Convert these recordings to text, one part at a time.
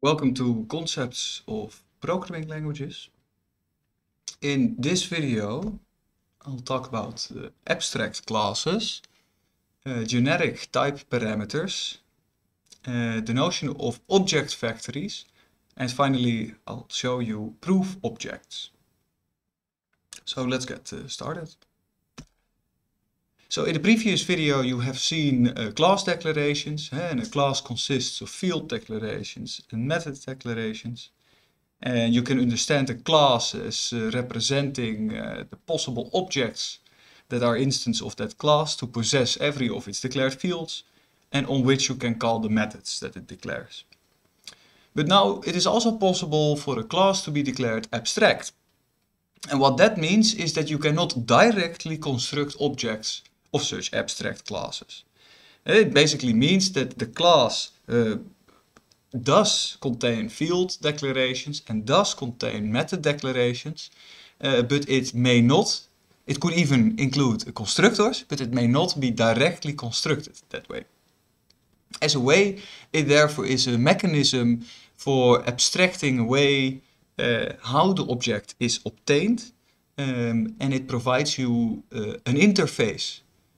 Welcome to Concepts of Programming Languages. In this video, I'll talk about abstract classes, generic type parameters, the notion of object factories, and finally I'll show you proof objects. So let's get started. So in the previous video you have seen class declarations, and a class consists of field declarations and method declarations. And you can understand a class as representing the possible objects that are instances of that class to possess every of its declared fields and on which you can call the methods that it declares. But now it is also possible for a class to be declared abstract. And what that means is that you cannot directly construct objects of such abstract classes. It basically means that the class does contain field declarations and does contain method declarations, but it may not, it could even include constructors, but it may not be directly constructed that way. As a way, it therefore is a mechanism for abstracting away how the object is obtained, and it provides you an interface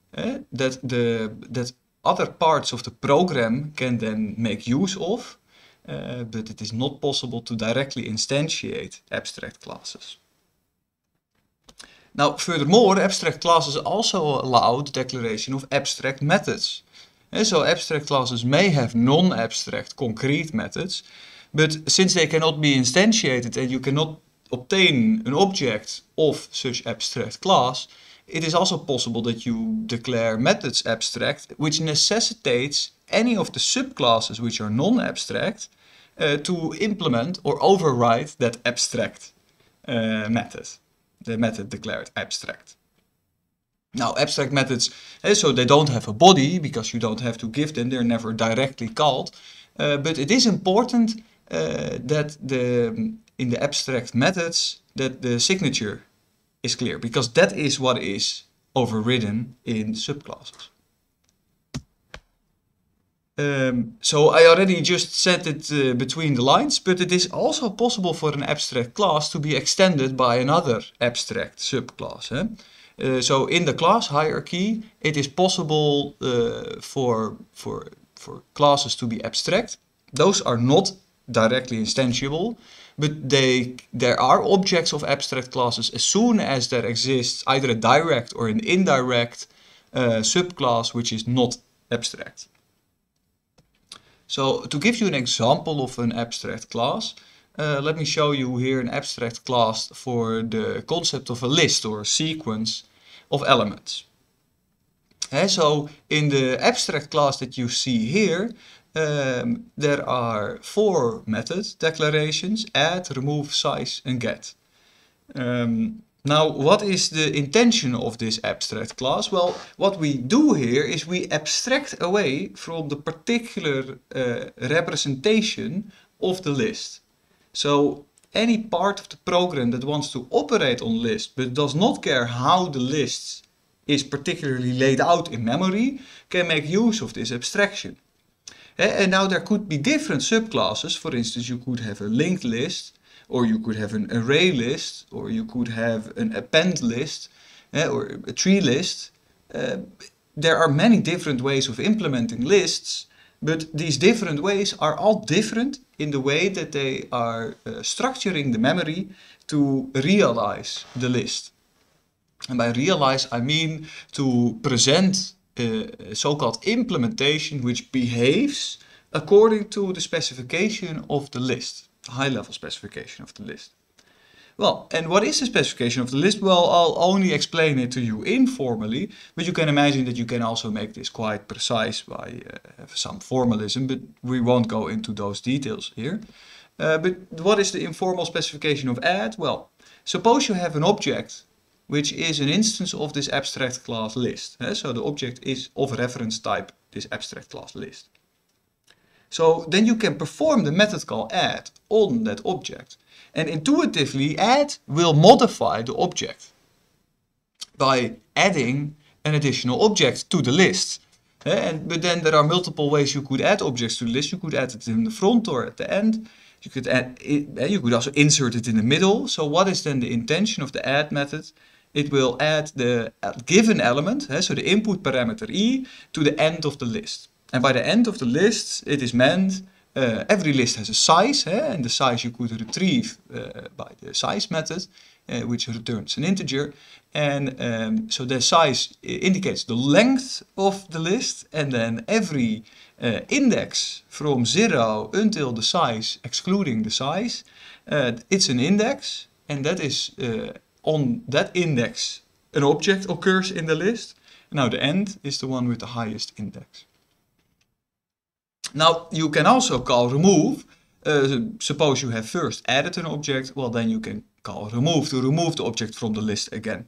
that other parts of the program can then make use of, but it is not possible to directly instantiate abstract classes. Now, furthermore, abstract classes also allow the declaration of abstract methods. And so abstract classes may have non-abstract concrete methods, but since they cannot be instantiated and you cannot obtain an object of such abstract class, it is also possible that you declare methods abstract, which necessitates any of the subclasses which are non-abstract to implement or override that abstract method, the method declared abstract. Now, abstract methods, so they don't have a body because you don't have to give them, they're never directly called, but it is important that in the abstract methods that the signature is clear, because that is what is overridden in subclasses. So I already just said it between the lines, but it is also possible for an abstract class to be extended by another abstract subclass. So in the class hierarchy, it is possible for classes to be abstract. Those are not directly instantiable, but there are objects of abstract classes as soon as there exists either a direct or an indirect subclass which is not abstract. So to give you an example of an abstract class, let me show you here an abstract class for the concept of a list or a sequence of elements. So in the abstract class that you see here, there are 4 method declarations: add, remove, size, and get. Now, what is the intention of this abstract class? Well, what we do here is we abstract away from the particular representation of the list. So any part of the program that wants to operate on list but does not care how the list is particularly laid out in memory can make use of this abstraction. And now there could be different subclasses. For instance, you could have a linked list, or you could have an array list, or you could have an append list, or a tree list. There are many different ways of implementing lists, but these different ways are all different in the way that they are structuring the memory to realize the list. And by realize, I mean to present a so-called implementation which behaves according to the specification of the list, the high-level specification of the list. Well, and what is the specification of the list? Well, I'll only explain it to you informally, but you can imagine that you can also make this quite precise by some formalism, but we won't go into those details here. But what is the informal specification of add? Well, suppose you have an object which is an instance of this abstract class list. So the object is of reference type this abstract class list. So then you can perform the method call add on that object. And intuitively, add will modify the object by adding an additional object to the list. But then there are multiple ways you could add objects to the list. You could add it in the front or at the end. You could add it, you could also insert it in the middle. So what is then the intention of the add method? It will add the given element, so the input parameter e, to the end of the list. And by the end of the list, it is meant every list has a size, and the size you could retrieve by the size method, which returns an integer. And so the size indicates the length of the list, and then every index from 0 until the size, excluding the size, it's an index, and that is on that index an object occurs in the list. Now the end is the one with the highest index. Now you can also call remove. Suppose you have first added an object, well then you can call remove to remove the object from the list again.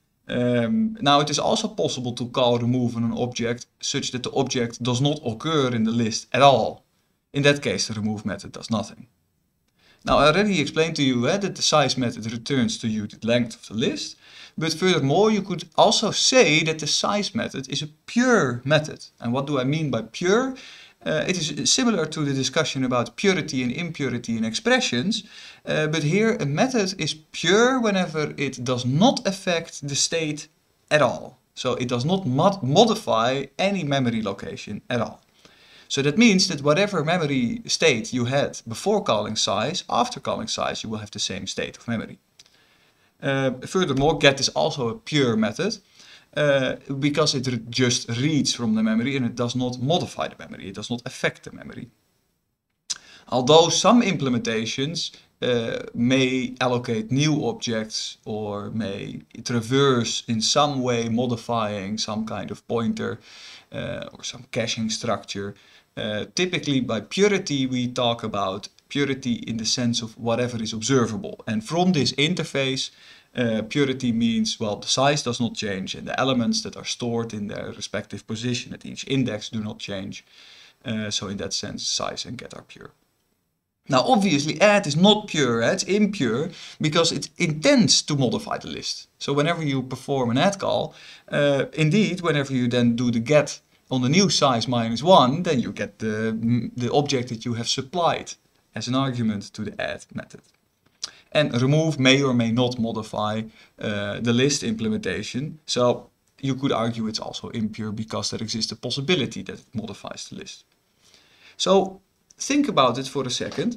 Now it is also possible to call remove on an object such that the object does not occur in the list at all. In that case the remove method does nothing. Now I already explained to you that the size method returns to you the length of the list, but furthermore you could also say that the size method is a pure method. And what do I mean by pure? It is similar to the discussion about purity and impurity in expressions, but here a method is pure whenever it does not affect the state at all. So it does not modify any memory location at all. So that means that whatever memory state you had before calling size, after calling size you will have the same state of memory. Furthermore, get is also a pure method. Because it just reads from the memory and it does not modify the memory, it does not affect the memory. Although some implementations may allocate new objects or may traverse in some way modifying some kind of pointer or some caching structure. Typically by purity we talk about purity in the sense of whatever is observable, and from this interface purity means, well, the size does not change and the elements that are stored in their respective position at each index do not change. So in that sense, size and get are pure. Now obviously add is not pure, it's impure, because it intends to modify the list. So whenever you perform an add call, indeed, whenever you then do the get on the new size -1, then you get the object that you have supplied as an argument to the add method. And remove may or may not modify the list implementation. So you could argue it's also impure because there exists a possibility that it modifies the list. So think about it for a second.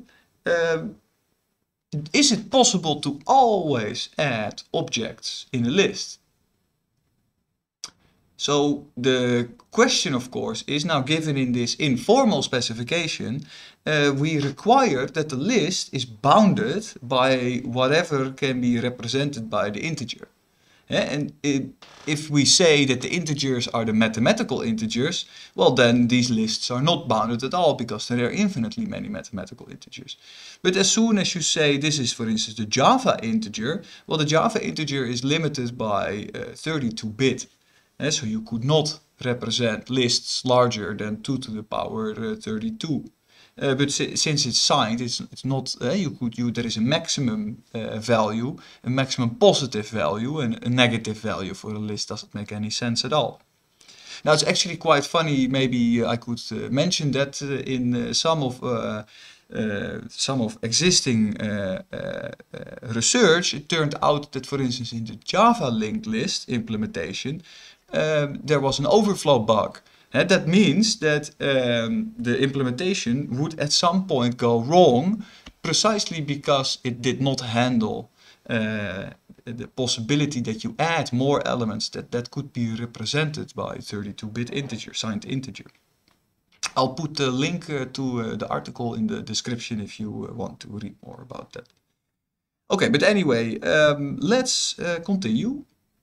Is it possible to always add objects in a list? So the question, of course, is now given in this informal specification, we require that the list is bounded by whatever can be represented by the integer. And if we say that the integers are the mathematical integers, well then these lists are not bounded at all because there are infinitely many mathematical integers. But as soon as you say this is for instance the Java integer, well the Java integer is limited by 32-bit. So you could not represent lists larger than 2 to the power 32. But since it's signed, it's not. There is a maximum value, a maximum positive value, and a negative value for a list. Doesn't make any sense at all. Now it's actually quite funny. Maybe I could mention that in some of existing research, it turned out that, for instance, in the Java linked list implementation, there was an overflow bug. That means that the implementation would at some point go wrong precisely because it did not handle the possibility that you add more elements that could be represented by 32-bit integer, signed integer. I'll put the link to the article in the description if you want to read more about that. Okay, but anyway, let's continue.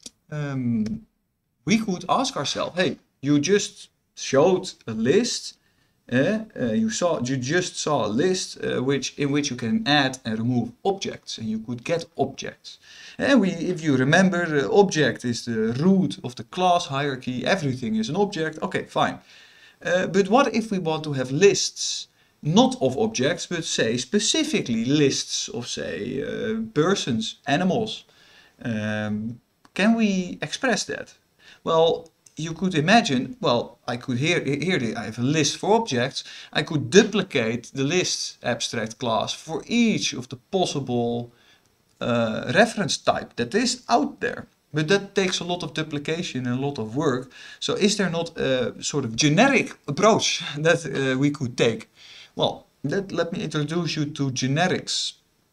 We could ask ourselves, hey, you just showed a list, you just saw a list in which you can add and remove objects, and you could get objects. And if you remember, the object is the root of the class hierarchy, everything is an object, okay, fine. But what if we want to have lists, not of objects, but say specifically lists of say persons, animals? Can we express that? Well, you could imagine, well, I could here I have a list for objects. I could duplicate the list abstract class for each of the possible reference type that is out there. But that takes a lot of duplication and a lot of work. So is there not a sort of generic approach that we could take? Well, let me introduce you to generics.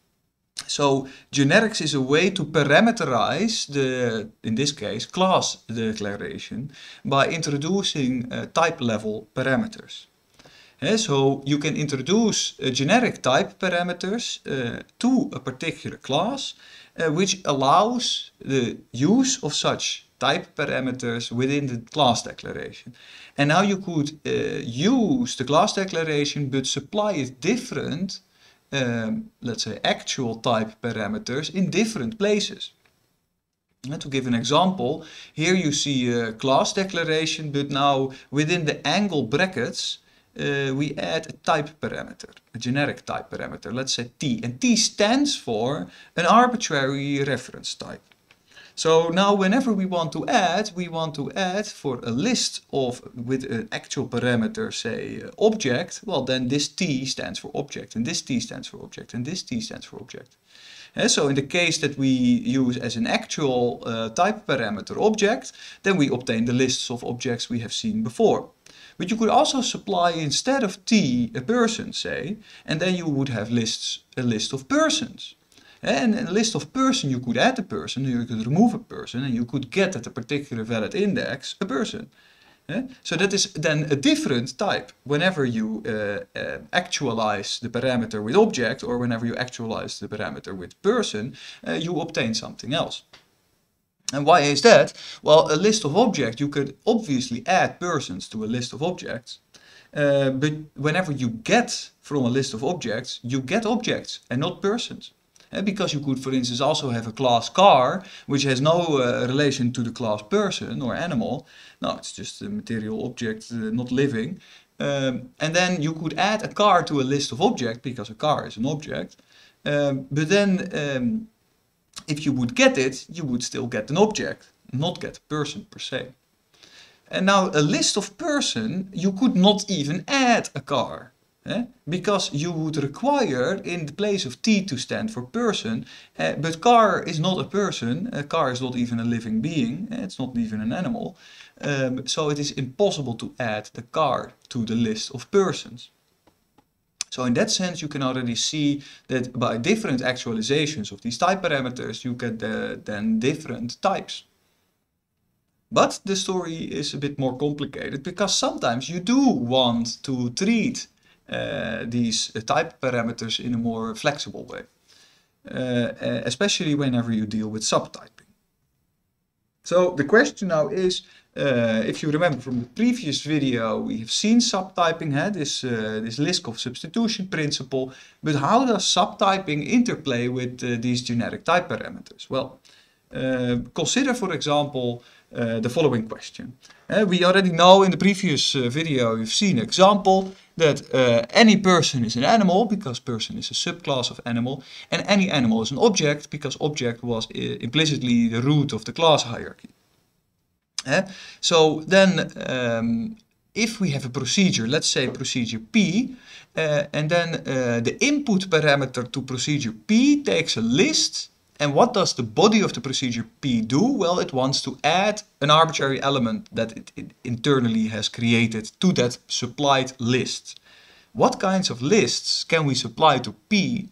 So generics is a way to parameterize the, in this case, class declaration by introducing type level parameters. So you can introduce generic type parameters to a particular class, which allows the use of such type parameters within the class declaration. And now you could use the class declaration but supply it different, let's say, actual type parameters in different places. And to give an example, here you see a class declaration, but now within the angle brackets, we add a type parameter, a generic type parameter, let's say t. And t stands for an arbitrary reference type. So now whenever we want to add for a list of, with an actual parameter, say object, well then this t stands for object, and this t stands for object, and this t stands for object. So in the case that we use as an actual type parameter object, then we obtain the lists of objects we have seen before. But you could also supply, instead of t, a person, say, and then you would have a list of persons. And in a list of person, you could add a person, you could remove a person, and you could get at a particular valid index a person. So that is then a different type. Whenever you actualize the parameter with object, or whenever you actualize the parameter with person, you obtain something else. And why is that? Well, a list of objects, you could obviously add persons to a list of objects. But whenever you get from a list of objects, you get objects and not persons. Because you could, for instance, also have a class car, which has no relation to the class person or animal. No, it's just a material object, not living. And then you could add a car to a list of objects, because a car is an object. But then, if you would get it, you would still get an object, not get a person per se. And now a list of person, you could not even add a car. Because you would require in the place of t to stand for person, but car is not a person, a car is not even a living being, it's not even an animal, so it is impossible to add the car to the list of persons. So in that sense you can already see that by different actualizations of these type parameters you get then different types. But the story is a bit more complicated, because sometimes you do want to treat these type parameters in a more flexible way, especially whenever you deal with subtyping. So the question now is, if you remember from the previous video, we have seen subtyping, this Liskov substitution principle, but how does subtyping interplay with these generic type parameters? Well, consider, for example, the following question. We already know in the previous video, you've seen an example that any person is an animal, because person is a subclass of animal, and any animal is an object, because object was implicitly the root of the class hierarchy. So then, if we have a procedure, let's say procedure P, and then the input parameter to procedure P takes a list. And what does the body of the procedure P do? Well, it wants to add an arbitrary element that it internally has created to that supplied list. What kinds of lists can we supply to P?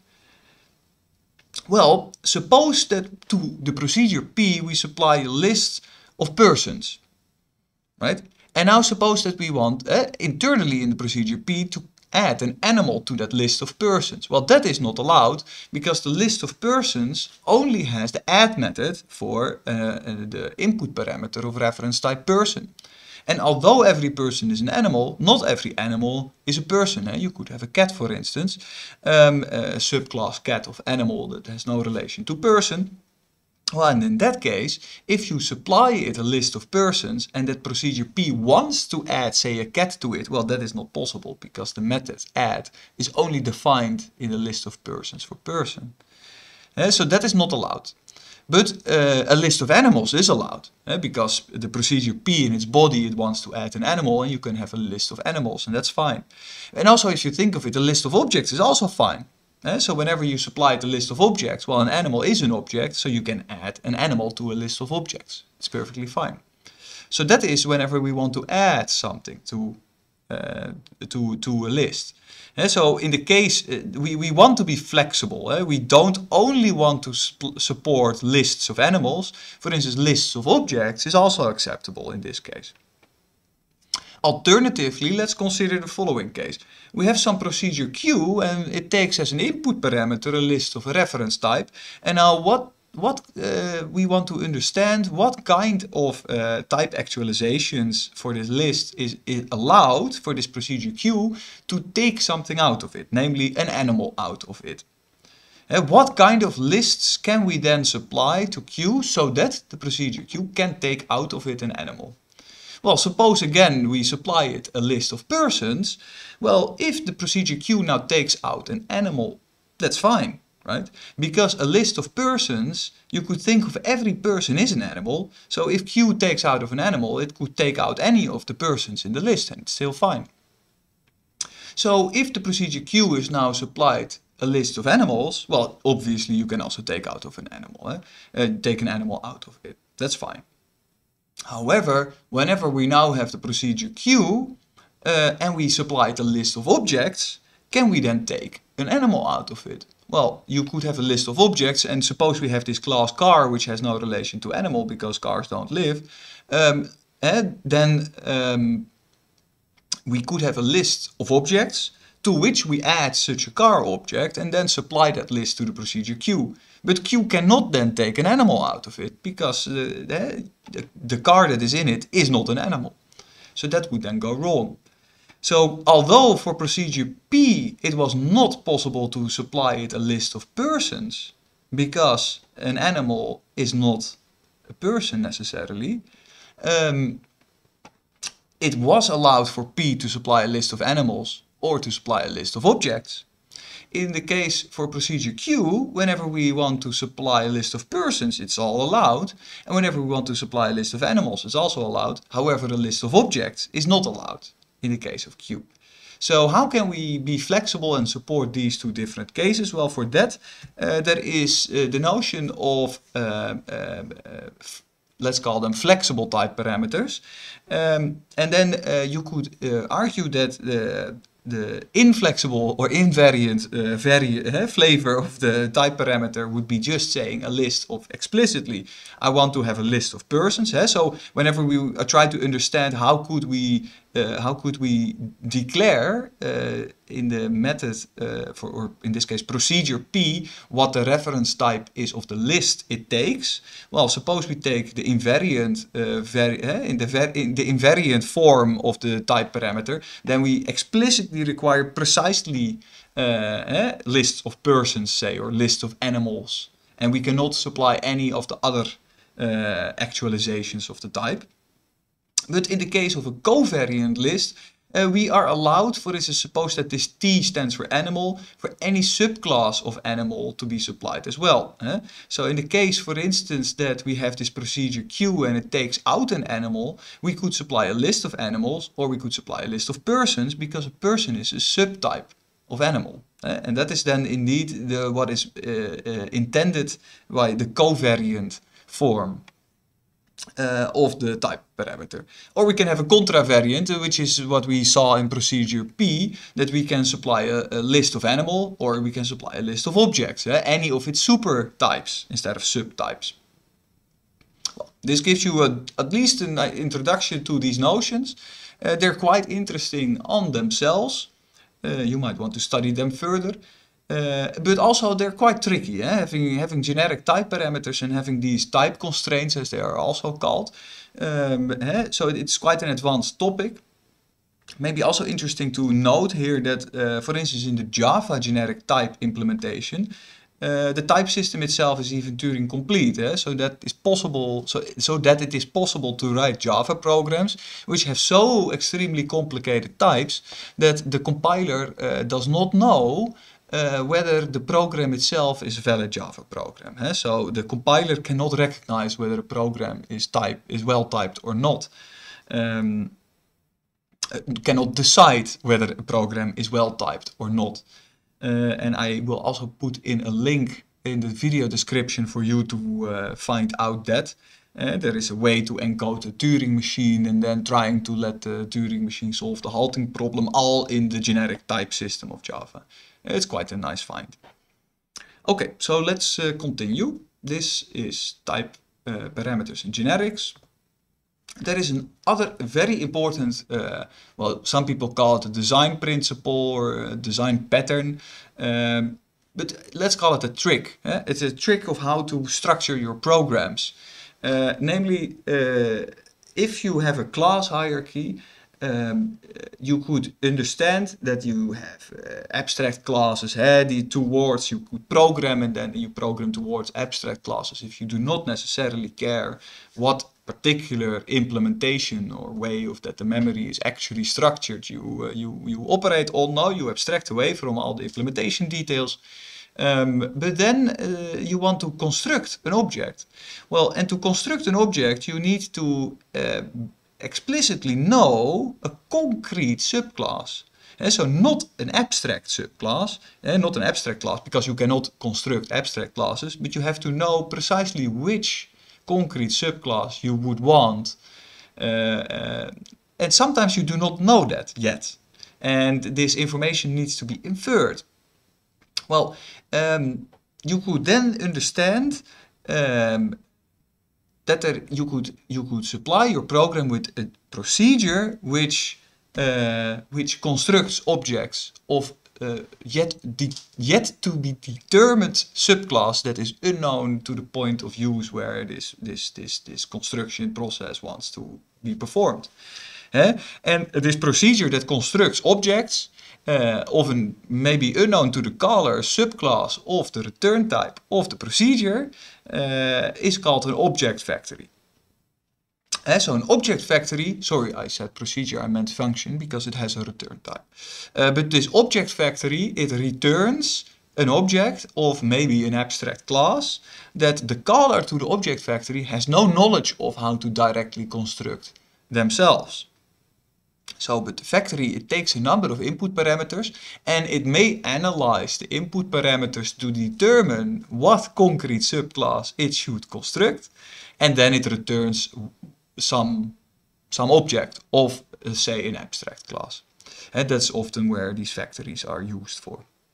Well, suppose that to the procedure P we supply a list of persons, right? And now suppose that we want internally in the procedure P to add an animal to that list of persons. Well, that is not allowed, because the list of persons only has the add method for the input parameter of reference type person. And although every person is an animal, not every animal is a person. You could have a cat, for instance, a subclass cat of animal that has no relation to person. Well, and in that case, if you supply it a list of persons and that procedure P wants to add, say, a cat to it, well, that is not possible, because the method add is only defined in a list of persons for person. So that is not allowed. But a list of animals is allowed, because the procedure P in its body, it wants to add an animal, and you can have a list of animals, and that's fine. And also, if you think of it, a list of objects is also fine. So whenever you supply the list of objects, well, an animal is an object, so you can add an animal to a list of objects. It's perfectly fine. So that is whenever we want to add something to a list. So in the case, we want to be flexible. We don't only want to support lists of animals. For instance, lists of objects is also acceptable in this case. Alternatively, let's consider the following case. We have some procedure Q, and it takes as an input parameter a list of a reference type. And now what we want to understand, what kind of type actualizations for this list is allowed for this procedure Q to take something out of it, namely an animal out of it. What kind of lists can we then supply to Q so that the procedure Q can take out of it an animal? Well, suppose again we supply it a list of persons. Well, if the procedure Q now takes out an animal, that's fine, right? Because a list of persons, you could think of every person is an animal. So if Q takes out of an animal, it could take out any of the persons in the list, and it's still fine. So if the procedure Q is now supplied a list of animals, well, obviously you can also take out of an animal, take an animal out of it. That's fine. However, whenever we now have the procedure Q and we supply a list of objects, can we then take an animal out of it? Well, you could have a list of objects, and suppose we have this class car which has no relation to animal because cars don't live, then we could have a list of objects to which we add such a car object and then supply that list to the procedure Q. But Q cannot then take an animal out of it because the car that is in it is not an animal. So that would then go wrong. So although for procedure P it was not possible to supply it a list of persons because an animal is not a person necessarily, it was allowed for P to supply a list of animals or to supply a list of objects. In the case for procedure Q, whenever we want to supply a list of persons, it's all allowed. And whenever we want to supply a list of animals, it's also allowed. However, the list of objects is not allowed in the case of Q. So how can we be flexible and support these two different cases? Well, for that, there is the notion of, let's call them flexible type parameters. And then you could argue that the inflexible or invariant flavor of the type parameter would be just saying a list of explicitly, I want to have a list of persons. So whenever we try to understand how could we declare in the method or in this case procedure P what the reference type is of the list it takes. Well, suppose we take the invariant in the invariant form of the type parameter, then we explicitly require precisely lists of persons, say, or lists of animals, and we cannot supply any of the other actualizations of the type. But in the case of a covariant list, we are allowed, for instance, suppose that this T stands for animal, for any subclass of animal to be supplied as well. So in the case, for instance, that we have this procedure Q and it takes out an animal, we could supply a list of animals or we could supply a list of persons because a person is a subtype of animal. And that is then indeed what is intended by the covariant form of the type parameter. Or we can have a contravariant, which is what we saw in procedure P, that we can supply a list of animal or we can supply a list of objects, any of its super types instead of subtypes. Well, this gives you at least an introduction to these notions. They're quite interesting on themselves. You might want to study them further. But also they're quite tricky, having generic type parameters and having these type constraints, as they are also called. So it's quite an advanced topic. Maybe also interesting to note here that, for instance, in the Java generic type implementation, the type system itself is even Turing complete, so that is possible. So that it is possible to write Java programs which have so extremely complicated types that the compiler does not know whether the program itself is a valid Java program. So the compiler cannot recognize whether a program is well typed or not. Cannot decide whether a program is well typed or not. And I will also put in a link in the video description for you to find out that. There is a way to encode a Turing machine and then trying to let the Turing machine solve the halting problem, all in the generic type system of Java. It's quite a nice find. Okay, so let's continue. This is type parameters and generics. There is another very important, well, some people call it a design principle or a design pattern, but let's call it a trick. It's a trick of how to structure your programs. Namely, if you have a class hierarchy, you could understand that you have abstract classes, towards you could program, and then you program towards abstract classes. If you do not necessarily care what particular implementation or way of that the memory is actually structured, you operate on. Now you abstract away from all the implementation details. But then you want to construct an object. Well, and to construct an object, you need to explicitly know a concrete subclass. So not an abstract subclass, not an abstract class, because you cannot construct abstract classes, but you have to know precisely which concrete subclass you would want. And sometimes you do not know that yet. And this information needs to be inferred. Well, you could then understand that you could supply your program with a procedure which constructs objects of yet to be determined subclass that is unknown to the point of use where this construction process wants to be performed. And this procedure that constructs objects often maybe unknown to the caller subclass of the return type of the procedure is called an object factory. So an object factory, sorry I said procedure, I meant function because it has a return type. But this object factory, it returns an object of maybe an abstract class that the caller to the object factory has no knowledge of how to directly construct themselves. So, but the factory, it takes a number of input parameters and it may analyze the input parameters to determine what concrete subclass it should construct, and then it returns some object of, say, an abstract class. And that's often where these factories are used for.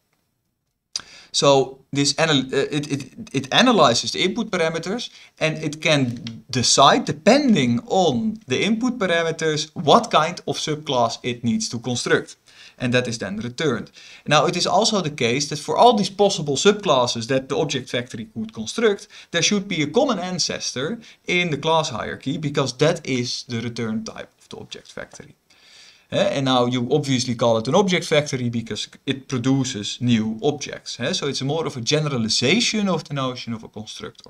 So this it analyzes the input parameters and it can decide, depending on the input parameters, what kind of subclass it needs to construct. And that is then returned. Now it is also the case that for all these possible subclasses that the object factory could construct, there should be a common ancestor in the class hierarchy, because that is the return type of the object factory. And now you obviously call it an object factory because it produces new objects. So it's more of a generalization of the notion of a constructor.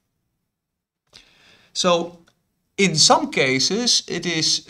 So in some cases, it is,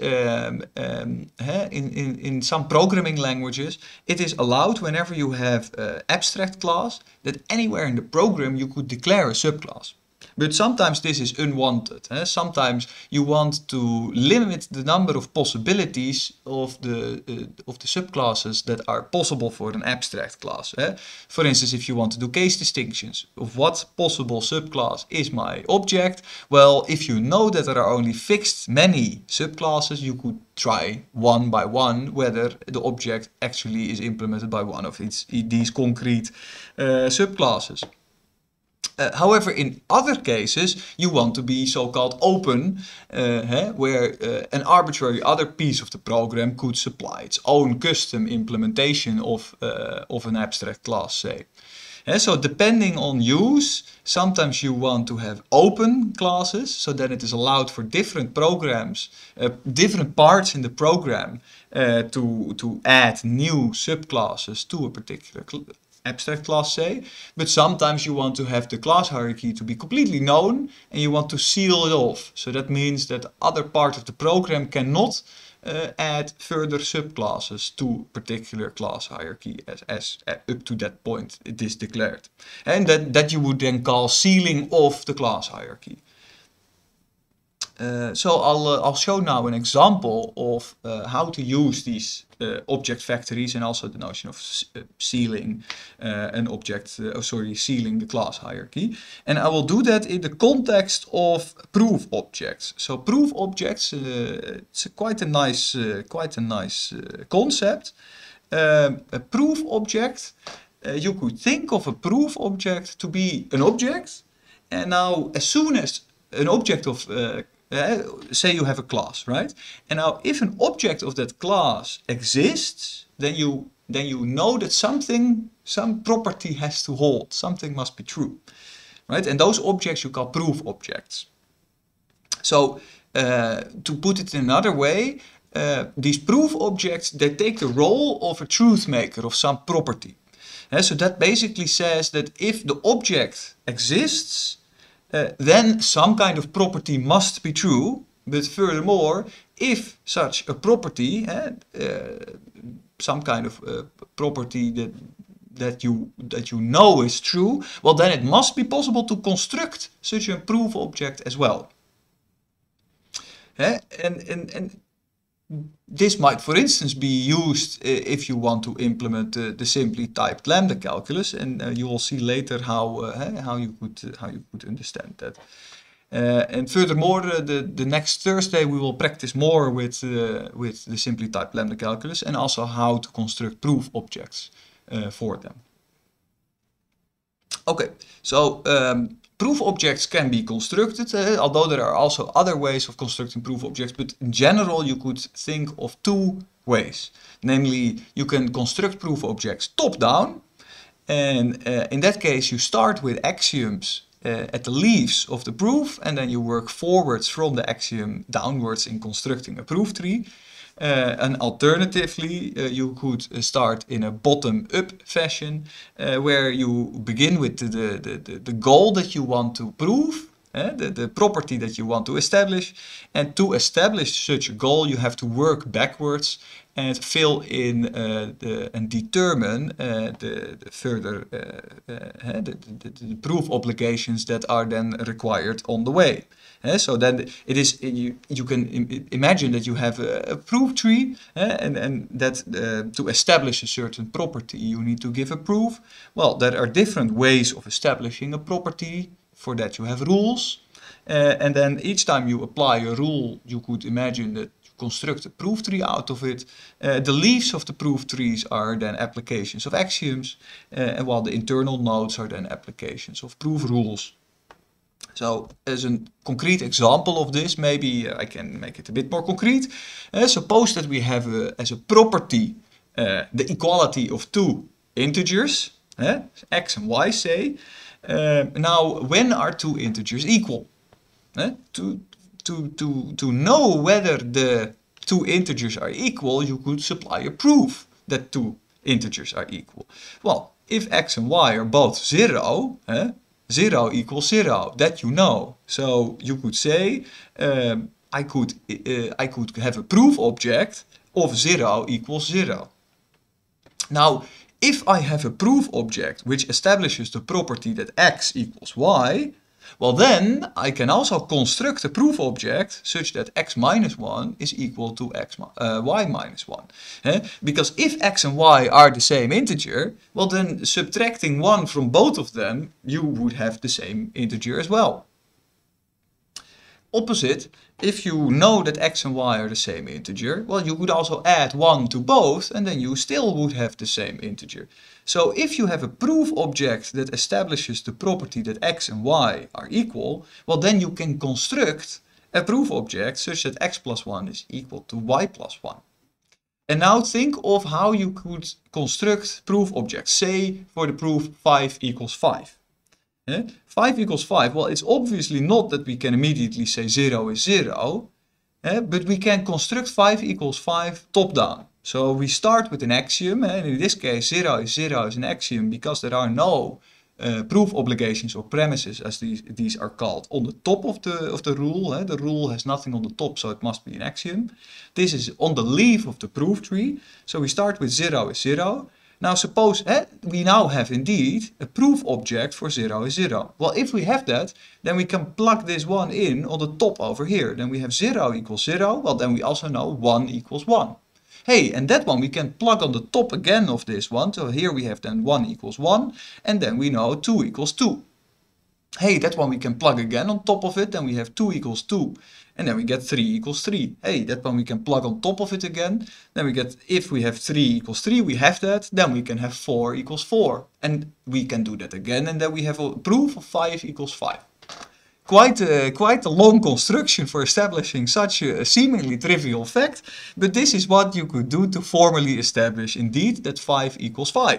in some programming languages, it is allowed whenever you have an abstract class that anywhere in the program you could declare a subclass. But sometimes this is unwanted. Sometimes you want to limit the number of possibilities of the subclasses that are possible for an abstract class. For instance, if you want to do case distinctions of what possible subclass is my object, well, if you know that there are only fixed many subclasses, you could try one by one whether the object actually is implemented by one of these concrete subclasses. However, in other cases, you want to be so-called open, where an arbitrary other piece of the program could supply its own custom implementation of an abstract class, say. So depending on use, sometimes you want to have open classes, so that it is allowed for different programs, different parts in the program to add new subclasses to a particular abstract class, say, but sometimes you want to have the class hierarchy to be completely known and you want to seal it off. So that means that other part of the program cannot add further subclasses to particular class hierarchy as up to that point it is declared. And that you would then call sealing of the class hierarchy. So I'll show now an example of how to use these object factories and also the notion of sealing an object, sealing the class hierarchy. And I will do that in the context of proof objects. So proof objects, it's quite a nice concept. A proof object, you could think of a proof object to be an object. And now as soon as an object of say you have a class, right? And now if an object of that class exists, then you know that some property has to hold, something must be true, right? And those objects you call proof objects. So to put it in another way, these proof objects, they take the role of a truth maker of some property. So that basically says that if the object exists, then some kind of property must be true, but furthermore, if such a property, some kind of property that you know is true, well then it must be possible to construct such a proof object as well. And this might, for instance, be used if you want to implement the simply typed lambda calculus, and you will see later how you could understand that. And furthermore, the next Thursday we will practice more with the simply typed lambda calculus and also how to construct proof objects for them. Okay, so proof objects can be constructed, although there are also other ways of constructing proof objects, but in general you could think of two ways. Namely, you can construct proof objects top-down, and in that case you start with axioms at the leaves of the proof, and then you work forwards from the axiom downwards in constructing a proof tree. And alternatively, you could start in a bottom-up fashion, where you begin with the goal that you want to prove, the property that you want to establish, and to establish such a goal you have to work backwards and fill in and determine the further the proof obligations that are then required on the way. So then it is you can imagine that you have a proof tree, and that to establish a certain property you need to give a proof. Well, there are different ways of establishing a property. For that you have rules, and then each time you apply a rule, you could imagine that you construct a proof tree out of it. The leaves of the proof trees are then applications of axioms, and while the internal nodes are then applications of proof rules. So as a concrete example of this, maybe I can make it a bit more concrete. Suppose that we have as a property the equality of two integers, x and y say. Now, when are two integers equal? To know whether the two integers are equal, you could supply a proof that two integers are equal. Well, if x and y are both 0, 0 equals 0, that you know. So you could say, I could have a proof object of 0 equals 0. Now, if I have a proof object which establishes the property that x equals y, well then I can also construct a proof object such that x minus 1 is equal to y minus 1. Because if x and y are the same integer, well then subtracting 1 from both of them, you would have the same integer as well. Opposite, if you know that x and y are the same integer, well, you could also add 1 to both, and then you still would have the same integer. So if you have a proof object that establishes the property that x and y are equal, well, then you can construct a proof object such that x plus 1 is equal to y plus 1. And now think of how you could construct proof objects. Say for the proof 5 equals 5. 5 equals 5, well, it's obviously not that we can immediately say 0 is 0, but we can construct 5 equals 5 top-down. So we start with an axiom, and in this case 0 is an axiom because there are no proof obligations or premises, as these are called, on the top of the rule. The rule has nothing on the top, so it must be an axiom. This is on the leaf of the proof tree. So we start with 0 is 0. Now suppose we now have indeed a proof object for 0 is 0. Well, if we have that, then we can plug this one in on the top over here. Then we have 0 equals 0. Well, then we also know 1 equals 1. Hey, and that one we can plug on the top again of this one. So here we have then 1 equals 1. And then we know 2 equals 2. Hey, that one we can plug again on top of it. Then we have 2 equals 2. And then we get 3 equals 3. Hey, that one we can plug on top of it again. Then we get, if we have 3 equals 3, we have that. Then we can have 4 equals 4. And we can do that again. And then we have a proof of 5 equals 5. Quite a long construction for establishing such a seemingly trivial fact. But this is what you could do to formally establish indeed that 5 equals 5.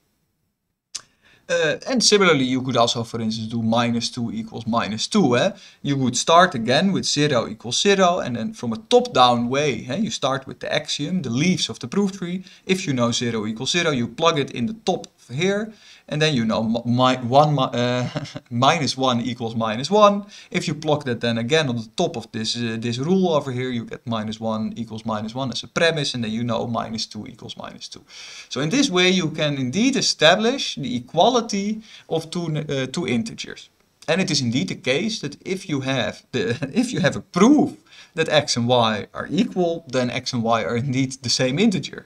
And similarly, you could also, for instance, do minus 2 equals minus 2. You would start again with 0 equals 0, and then from a top-down way, you start with the axiom, the leaves of the proof tree. If you know 0 equals 0, you plug it in the top here, and then you know minus 1 equals minus 1. If you plug that then again on the top of this rule over here, you get minus 1 equals minus 1 as a premise, and then you know minus 2 equals minus 2. So in this way you can indeed establish the equality of two integers. And it is indeed the case that if you have a proof that x and y are equal, then x and y are indeed the same integer.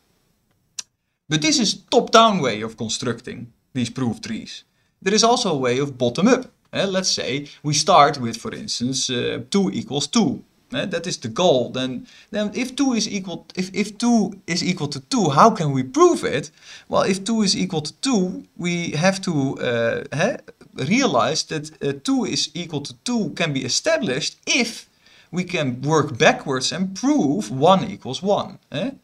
But this is a top-down way of constructing these proof trees. There is also a way of bottom-up. Let's say we start with, for instance, 2 equals 2. That is the goal. Then if 2 is equal, if 2 is equal to 2, how can we prove it? Well, if 2 is equal to 2, we have to realize that 2 is equal to 2 can be established if we can work backwards and prove 1 equals 1.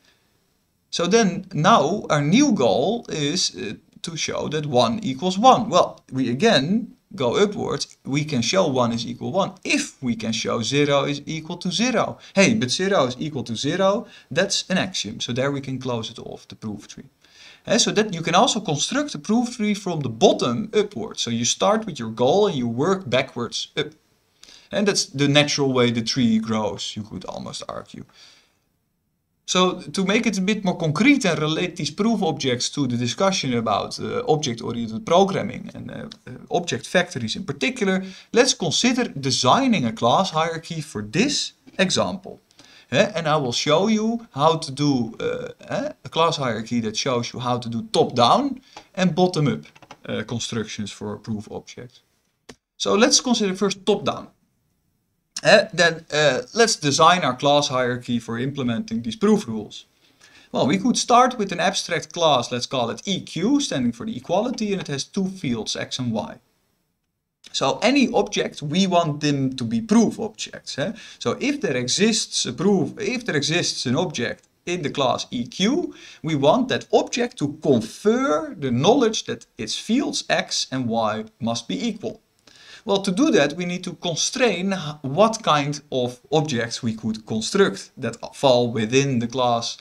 So then now our new goal is to show that 1 equals 1. Well, we again go upwards. We can show 1 is equal 1 if we can show 0 is equal to 0. Hey, but 0 is equal to 0, that's an axiom. So there we can close it off, the proof tree. So that you can also construct a proof tree from the bottom upwards. So you start with your goal and you work backwards up. And that's the natural way the tree grows, you could almost argue. So to make it a bit more concrete and relate these proof objects to the discussion about object-oriented programming and object factories in particular, let's consider designing a class hierarchy for this example. And I will show you how to do a class hierarchy that shows you how to do top-down and bottom-up constructions for a proof object. So let's consider first top-down. Then let's design our class hierarchy for implementing these proof rules. Well, we could start with an abstract class, let's call it EQ, standing for the equality, and it has two fields, x and y. So any object, we want them to be proof objects. So if there exists an object in the class EQ, we want that object to confer the knowledge that its fields x and y must be equal. Well, to do that, we need to constrain what kind of objects we could construct that fall within the class,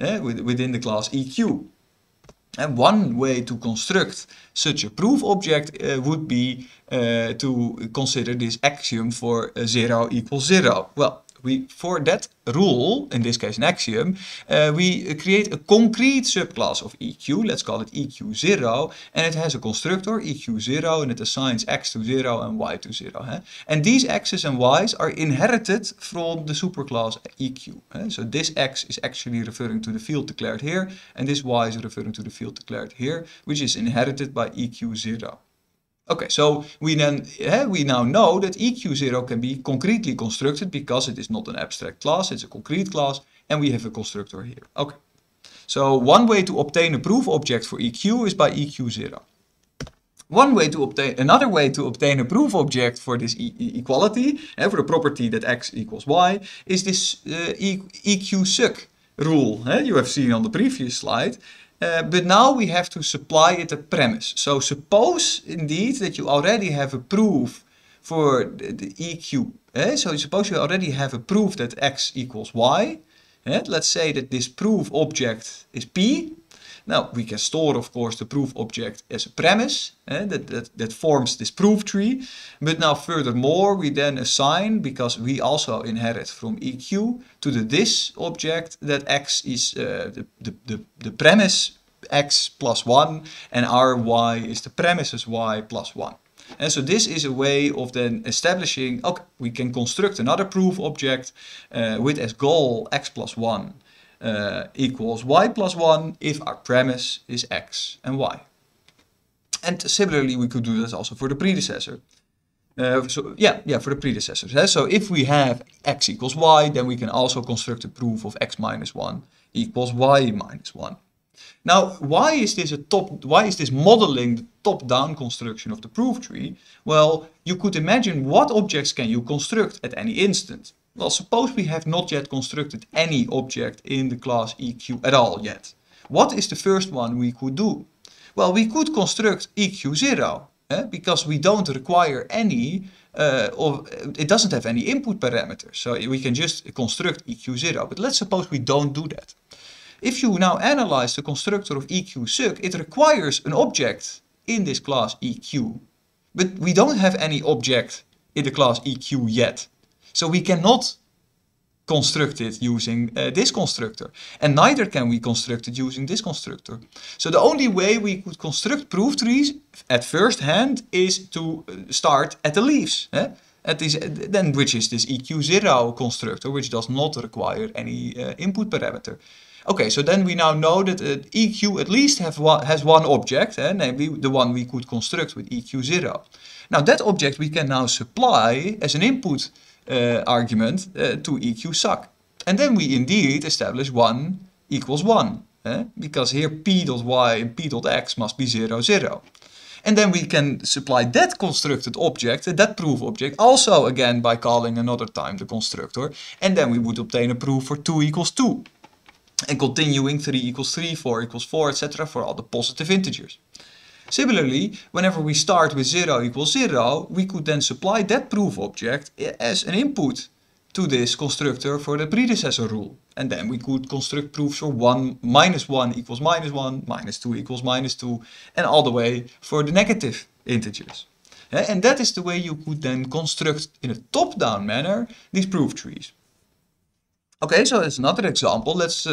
EQ. And one way to construct such a proof object would be to consider this axiom for 0 equals 0. Well, for that rule, in this case an axiom, we create a concrete subclass of EQ, let's call it EQ0, and it has a constructor, EQ0, and it assigns x to 0 and y to 0. And these x's and y's are inherited from the superclass EQ. So this x is actually referring to the field declared here, and this y is referring to the field declared here, which is inherited by EQ0. Okay, so we now know that EQ0 can be concretely constructed because it is not an abstract class, it's a concrete class, and we have a constructor here. Okay, so one way to obtain a proof object for EQ is by EQ0. Another way to obtain a proof object for this equality, for the property that x equals y, is this EQ_suc rule you have seen on the previous slide. But now we have to supply it a premise. So suppose indeed that you already have a proof for the EQ. So suppose you already have a proof that x equals y. Let's say that this proof object is p. Now, we can store, of course, the proof object as a premise that forms this proof tree. But now, furthermore, we then assign, because we also inherit from EQ, to the this object that x is the premise x plus 1, and our y is the premises y plus 1. And so this is a way of then establishing, okay, we can construct another proof object with as goal x plus 1 equals y plus 1 if our premise is x and y. And similarly, we could do this also for the predecessor. For the predecessors. So if we have x equals y, then we can also construct a proof of x minus 1 equals y minus 1. Now, why is this modeling the top-down construction of the proof tree? Well, you could imagine what objects can you construct at any instant. Well, suppose we have not yet constructed any object in the class EQ at all yet. What is the first one we could do? Well, we could construct EQ0, because we don't require any, it doesn't have any input parameters. So we can just construct EQ0, but let's suppose we don't do that. If you now analyze the constructor of EQ_suc, it requires an object in this class EQ. But we don't have any object in the class EQ yet. So we cannot construct it using this constructor. And neither can we construct it using this constructor. So the only way we could construct proof trees at first hand is to start at the leaves. Which is this EQ0 constructor, which does not require any input parameter. Okay, so then we now know that EQ at least has one object, namely the one we could construct with EQ0. Now that object we can now supply as an input argument to EQ_suc. And then we indeed establish 1 equals 1, because here p.y and p.x must be 0, 0. And then we can supply that constructed object, that proof object, also again by calling another time the constructor. And then we would obtain a proof for 2 equals 2. And continuing 3 equals 3, 4 equals 4, etc. for all the positive integers. Similarly, whenever we start with 0 equals 0, we could then supply that proof object as an input to this constructor for the predecessor rule. And then we could construct proofs for 1 minus 1 equals minus 1, minus 2 equals minus 2, and all the way for the negative integers. And that is the way you could then construct in a top-down manner these proof trees. Okay, so that's another example. Let's,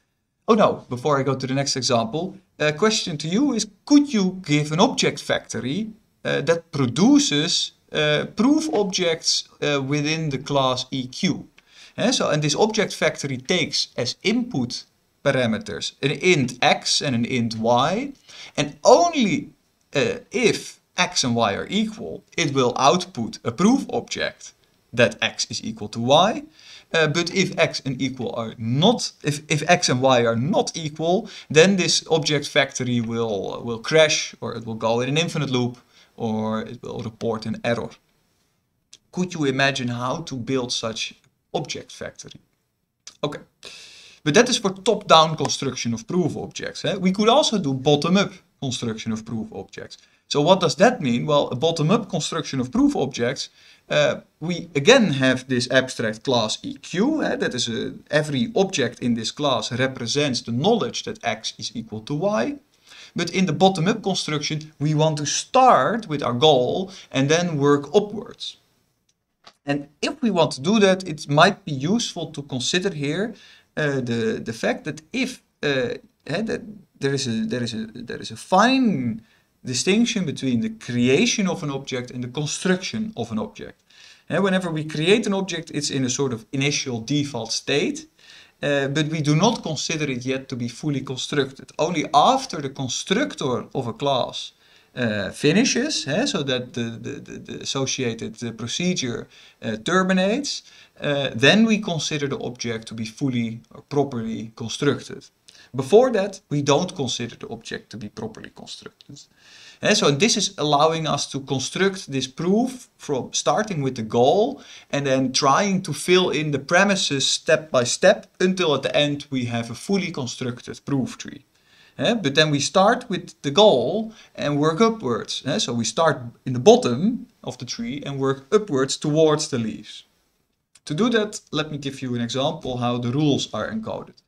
before I go to the next example, a question to you is, could you give an object factory that produces proof objects within the class EQ? And this object factory takes as input parameters an int x and an int y, and only if x and y are equal, it will output a proof object that x is equal to y. But if x and x and y are not equal, then this object factory will crash, or it will go in an infinite loop, or it will report an error. Could you imagine how to build such object factory? Okay, but that is for top-down construction of proof objects. We could also do bottom-up construction of proof objects. So what does that mean? Well, a bottom-up construction of proof objects, we again have this abstract class EQ. That is every object in this class represents the knowledge that x is equal to y. But in the bottom-up construction, we want to start with our goal and then work upwards. And if we want to do that, it might be useful to consider here the fact that if that there is a fine distinction between the creation of an object and the construction of an object. Whenever we create an object, it's in a sort of initial default state, but we do not consider it yet to be fully constructed. Only after the constructor of a class finishes, so that the associated procedure terminates, then we consider the object to be fully or properly constructed. Before that, we don't consider the object to be properly constructed. And so this is allowing us to construct this proof from starting with the goal and then trying to fill in the premises step by step until at the end we have a fully constructed proof tree. But then we start with the goal and work upwards. So we start in the bottom of the tree and work upwards towards the leaves. To do that, let me give you an example how the rules are encoded.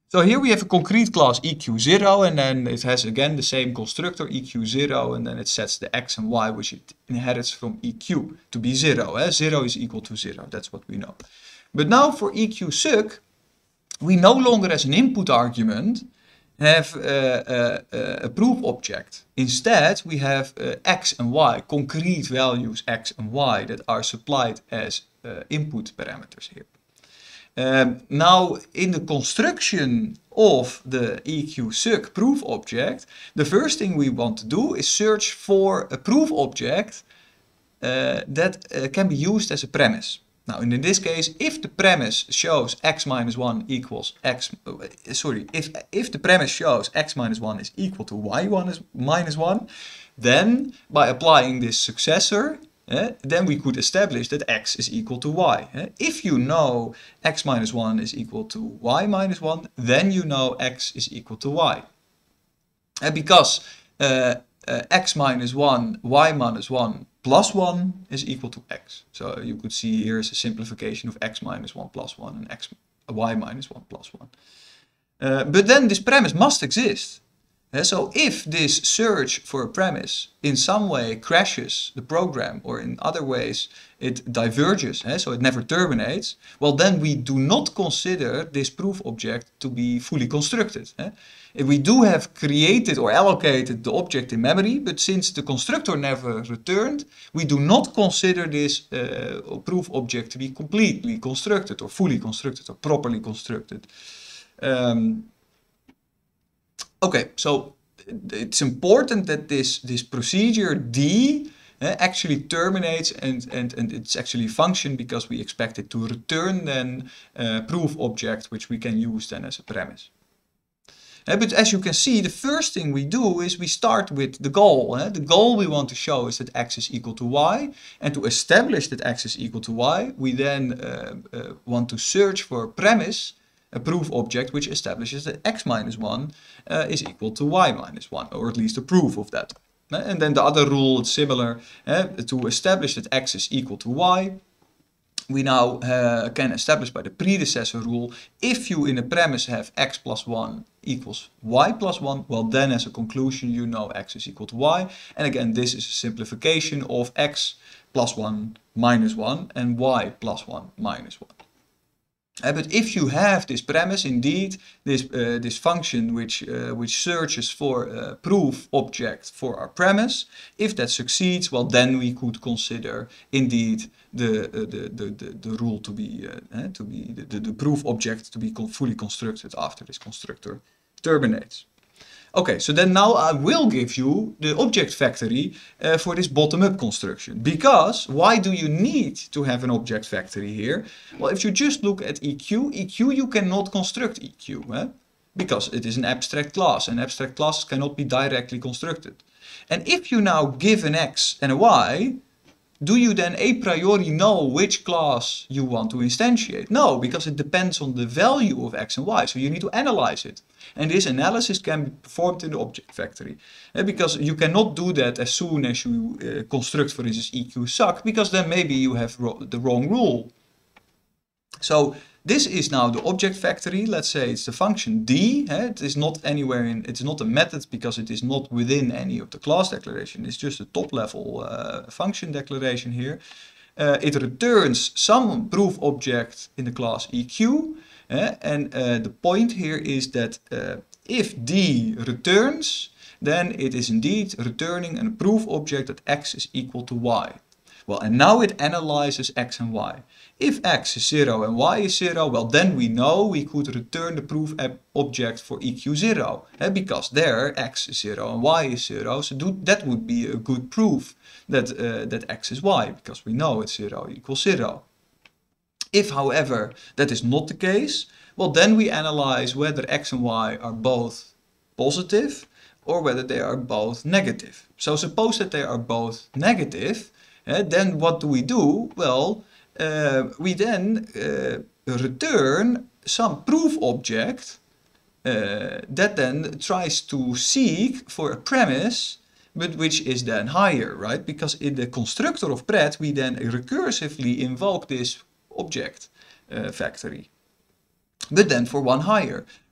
So here we have a concrete class EQ0, and then it has again the same constructor EQ0, and then it sets the x and y which it inherits from EQ to be 0. 0 is equal to 0, that's what we know. But now for EQ_suc, we no longer as an input argument have a proof object. Instead, we have x and y, concrete values x and y that are supplied as input parameters here. Now, in the construction of the EQ_suc proof object, the first thing we want to do is search for a proof object that can be used as a premise. Now, in this case, if the premise shows x minus 1 equals x, if the premise shows x minus 1 is equal to y minus 1, then by applying this successor, then we could establish that x is equal to y. If you know x minus 1 is equal to y minus 1, then you know x is equal to y. And because x minus 1, y minus 1 plus 1 is equal to x. So you could see here is a simplification of x minus 1 plus 1 and y minus 1 plus 1. But then this premise must exist. So if this search for a premise in some way crashes the program, or in other ways it diverges, so it never terminates, well, then we do not consider this proof object to be fully constructed. We do have created or allocated the object in memory, but since the constructor never returned, we do not consider this proof object to be completely constructed or fully constructed or properly constructed. Okay, so it's important that this procedure D actually terminates and it's actually a function because we expect it to return then a proof object which we can use then as a premise. But as you can see, the first thing we do is we start with the goal. The goal we want to show is that x is equal to y, and to establish that x is equal to y, we then want to search for a premise, a proof object which establishes that x minus 1 is equal to y minus 1, or at least a proof of that. And then the other rule is similar. To establish that x is equal to y, we now can establish by the predecessor rule, if you in a premise have x plus 1 equals y plus 1, well then as a conclusion you know x is equal to y. And again, this is a simplification of x plus 1 minus 1 and y plus 1 minus 1. But if you have this premise, indeed, this function which searches for a proof object for our premise, if that succeeds, well, then we could consider indeed the rule to be the proof object to be fully constructed after this constructor terminates. Okay, so then now I will give you the object factory for this bottom-up construction. Because why do you need to have an object factory here? Well, if you just look at EQ, you cannot construct EQ, because it is an abstract class, and abstract classes cannot be directly constructed. And if you now give an x and a y, do you then a priori know which class you want to instantiate? No, because it depends on the value of x and y, so you need to analyze it. And this analysis can be performed in the object factory. Because you cannot do that as soon as you construct, for instance, EQ_suc, because then maybe you have the wrong rule. So this is now the object factory. Let's say it's the function D. It is not anywhere in, it's not a method because it is not within any of the class declaration. It's just a top level function declaration here. It returns some proof object in the class EQ. And the point here is that if D returns, then it is indeed returning a proof object that x is equal to y. Well, and now it analyzes x and y. If x is 0 and y is 0, well, then we know we could return the proof object for EQ0. Because there x is 0 and y is 0, so that would be a good proof that, that x is y, because we know it's 0 equals 0. If, however, that is not the case, well, then we analyze whether x and y are both positive or whether they are both negative. So suppose that they are both negative, then what do? Well, we then return some proof object that then tries to seek for a premise, but which is then higher, right? Because in the constructor of pred, we then recursively invoke this object factory, but then for one higher.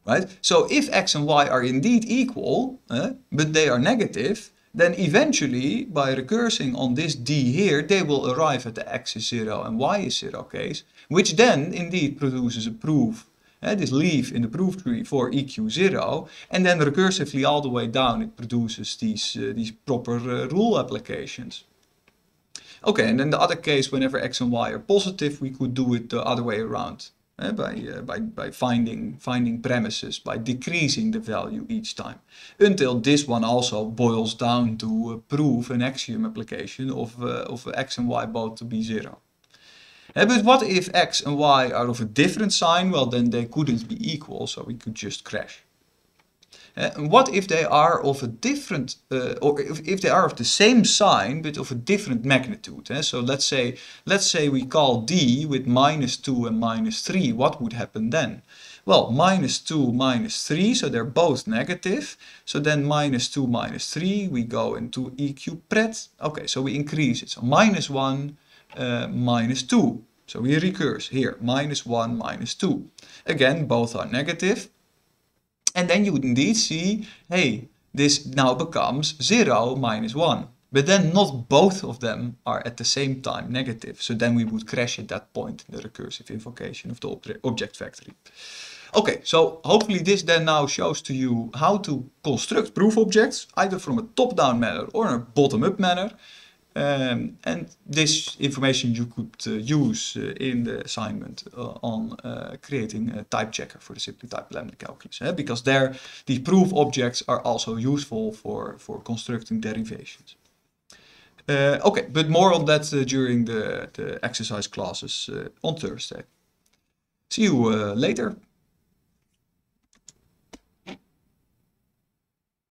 right? So if x and y are indeed equal, but they are negative, then eventually, by recursing on this d here, they will arrive at the x is 0 and y is 0 case, which then indeed produces a proof, this leaf in the proof tree for EQ0, and then recursively all the way down it produces these proper rule applications. Okay, and then the other case, whenever x and y are positive, we could do it the other way around. By finding premises, by decreasing the value each time, until this one also boils down to prove an axiom application of x and y both to be 0. But what if x and y are of a different sign? Well, then they couldn't be equal, so we could just crash. And what if they are of a different, or if they are of the same sign but of a different magnitude? So let's say we call d with -2 and -3. What would happen then? Well, -2, -3, so they're both negative. So then -2, -3, we go into EQ-pret. Okay, so we increase it. So -1, -2. So we recurse here, -1, -2. Again, both are negative. And then you would indeed see, hey, this now becomes 0, -1. But then not both of them are at the same time negative. So then we would crash at that point in the recursive invocation of the object factory. Okay, so hopefully this then now shows to you how to construct proof objects, either from a top-down manner or a bottom-up manner. And this information you could use in the assignment on creating a type checker for the simply type lambda calculus, because there the proof objects are also useful for constructing derivations. Okay, but more on that during the exercise classes on Thursday. See you later.